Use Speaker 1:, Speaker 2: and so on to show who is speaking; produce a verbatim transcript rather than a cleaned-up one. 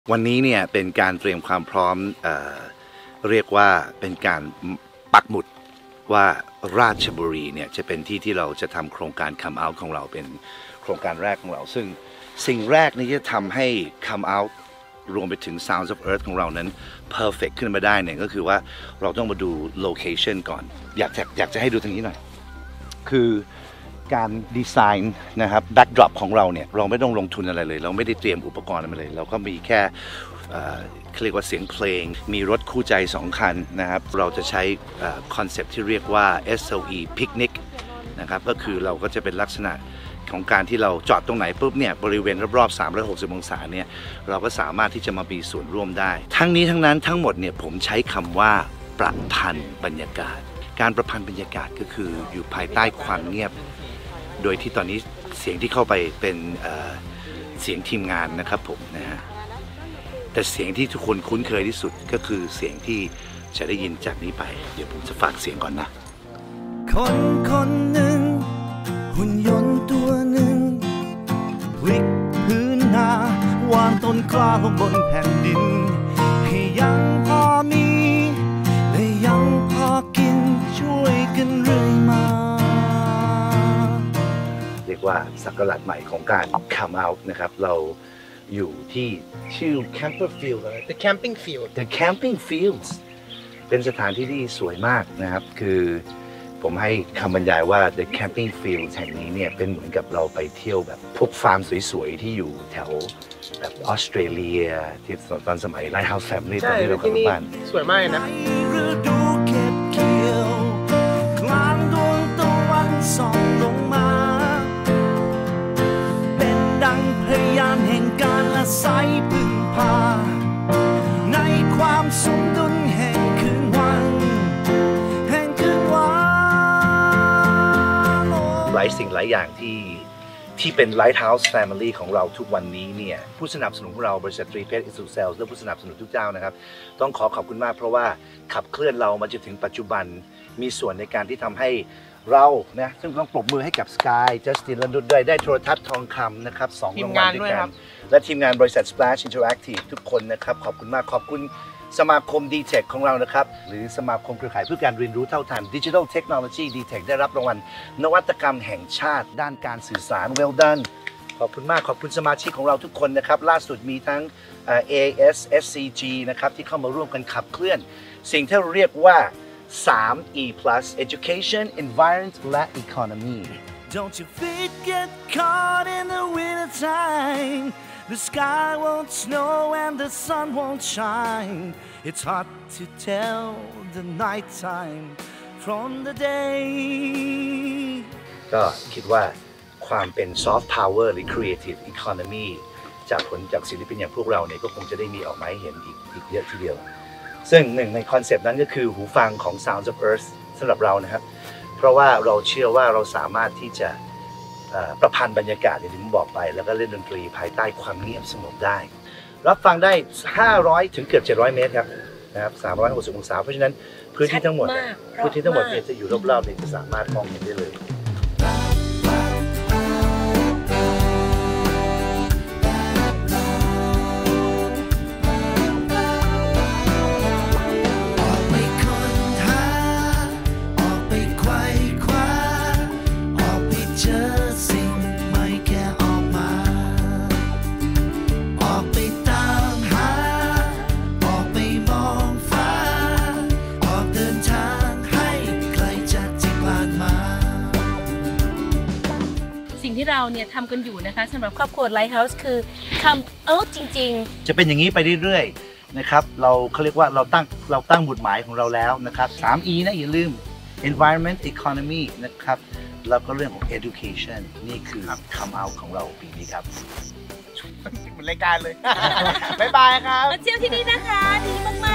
Speaker 1: วันนี้เนี่ยเป็นการเตรียมความพร้อม เอ่อ เรียกว่าเป็นการปักหมุดว่าราชบุรีเนี่ยจะเป็นที่ที่เราจะทำโครงการ Come Out ของเราเป็นโครงการแรกของเราซึ่งสิ่งแรกนี่จะทำให้ Come Out รวมไปถึง Sounds of Earth ของเรานั้น perfect ขึ้นมาได้เนี่ยก็คือว่าเราต้องมาดู location ก่อนอยากจะอยากจะให้ดูทางนี้หน่อยคือการดีไซน์นะครับแบ็กดรอปของเราเนี่ยเราไม่ต้องลงทุนอะไรเลยเราไม่ได้เตรียมอุปกรณ์อะไรเลยเราก็มีแค่เรียกว่าเสียงเพลงมีรถคู่ใจสองคันนะครับเราจะใช้คอนเซปต์ที่เรียกว่า เอส โอ อี Picnic นะครับก็คือเราก็จะเป็นลักษณะของการที่เราจอดตรงไหนปุ๊บเนี่ยบริเวณรอบๆสามร้อยหกสิบองศาเนี่ยเราก็สามารถที่จะมามีส่วนร่วมได้ทั้งนี้ทั้งนั้นทั้งหมดเนี่ยผมใช้คำว่าประพันธ์บรรยากาศการประพันธ์บรรยากาศก็คืออยู่ภายใต้ความเงียบโดยที่ตอนนี้เสียงที่เข้าไปเป็น เอ่อ เสียงทีมงานนะครับผมนะฮะแต่เสียงที่ทุกคนคุ้นเคยที่สุดก็คือเสียงที่จะได้ยินจากนี้ไปเดี๋ยวผมจะฝากเสียงก่อนนะ
Speaker 2: คนคนหนึ่งหุ่นยนต์ตัวหนึ่งพลิกพื้นนาวางต้นกล้าลงบนแผ่นดินให้ยังพอมีและยังพอกินช่วยกันเรื่อยมา
Speaker 1: เรียกว่าศักราชใหม่ของการ Come Out นะครับเราอยู่ที่ชื่อ Camper Field
Speaker 3: The Camping Field
Speaker 1: The Camping Fields เป็นสถานที่ที่สวยมากนะครับคือผมให้คำบรรยายว่า The Camping Fields แห่งนี้เนี่ยเป็นเหมือนกับเราไปเที่ยวแบบพวกฟาร์มสวยๆที่อยู่แถวแบบออสเตรเลียที่ตอนสมัย Lighthouse Family ตอนที่เรากลับบ้าน
Speaker 3: สวยมากนะ
Speaker 2: ส่องลงมาเป็นดังพยานแห่งการอาศัยพึ่งพาในความสมดุลแห่งคืนวันแห่งคืนวัน
Speaker 1: หลายสิ่งหลายอย่างที่ที่เป็น Lighthouse Family ของเราทุกวันนี้เนี่ยผู้สนับสนุนของเราบริษัทตรีเพชรอิสุเซลและผู้สนับสนุนทุกเจ้านะครับต้องขอขอบคุณมากเพราะว่าขับเคลื่อนเรามาจนถึงปัจจุบันมีส่วนในการที่ทำให้เรานะซึ่งต้องปรบมือให้กับ Sky Justin และนุชด้วยได้โทรทัศน์ทองคำนะครับสองรางวัลด้วยกันและทีมงานบริษัท Splash Interactive ทุกคนนะครับขอบคุณมากขอบคุณสมาคม ดี เทค ของเรานะครับหรือสมาคมเครือข่ายเพื่อการเรียนรู้เท่าทัน Digital Technology ดี เทค ได้รับรางวัลนวัตกรรมแห่งชาติด้านการสื่อสาร Well done ขอบคุณมากขอบคุณสมาชิกของเราทุกคนนะครับล่าสุดมีทั้ง เอ เอ เอส เอส ซี จี นะครับที่เข้ามาร่วมกันขับเคลื่อนสิ่งที่เราเรียกว่าสาม E plus Education Environment และ Economy
Speaker 2: Don't your feet get caught in the winter time The sky won't snow and the sun won't shine It's hard to tell the night time from the day
Speaker 1: ก็คิดว่าความเป็น Soft Power หรือ Creative Economy จากผลจากศิลปินอย่างพวกเราเนี่ยก็คงจะได้มีออกมาให้เห็นอีกอีกเยอะทีเดียวซึ่งหนึ่งในคอนเซปต์นั้นก็คือหูฟังของ Sounds of Earth สำหรับเรานะครับเพราะว่าเราเชื่อว่าเราสามารถที่จะประพันธ์บรรยากาศอย่างที่ผมบอกไปแล้วก็เล่นดนตรีภายใต้ความเงียบสงบได้รับฟังได้ห้าร้อยถึงเกือบเจ็ดร้อยเมตรครับนะครับสามร้อยหกสิบองศาเพราะฉะนั้นพื้นที่ทั้งหมดพื้นที่ทั้งหมดเนี่ยจะอยู่รอบๆเนี่ยจะสามารถมองเห็นได้เลย
Speaker 4: ที่เราเนี่ยทำกันอยู่นะคะสำหรับครอบครัว Lighthouse คือ Come Out จริง
Speaker 1: ๆจะเป็นอย่างนี้ไปเรื่อยๆนะครับเราเขาเรียกว่าเราตั้งเราตั้งหมุดหมายของเราแล้วนะครับ สาม E นะอย่าลืม Environment Economy นะครับแล้วก็เรื่องของ Education นี่คือ Come Out ของเราปีนี้ครับ
Speaker 3: เหมือนรายการเลย บ๊ายบายครับ
Speaker 4: มาเที่ยวที่นี่นะคะดีมากๆ